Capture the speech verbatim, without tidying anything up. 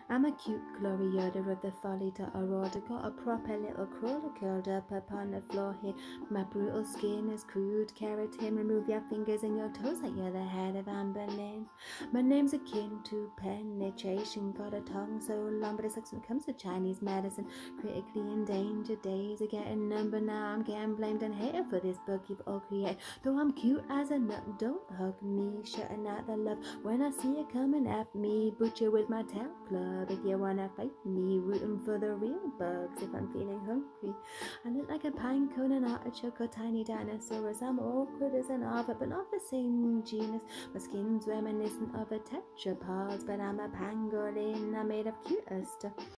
I'm a cute Gloriota with the Pholidota aurora. Got a proper little crawler curled up upon the floor here. My brutal skin is crude keratin. Remove your fingers and your toes like you're the head of Pangolin. My name's akin to penetration. Got a tongue so long, but it sucks when it comes to Chinese medicine. Critically endangered, days are getting numbered. Now I'm getting blamed and hated for this book you've all created. Though I'm cute as a nut, don't hug me. Shutting out the love when I see you coming at me. Butcher with my tail club if you wanna fight me. Rooting for the real bugs if I'm feeling hungry. I look like a pine cone, an artichoke, or tiny dinosaurus. I'm awkward as an ovid, but not the same genus. My skin's reminiscent of a tetrapod, but I'm a pangolin. I'm made of cuter stuff.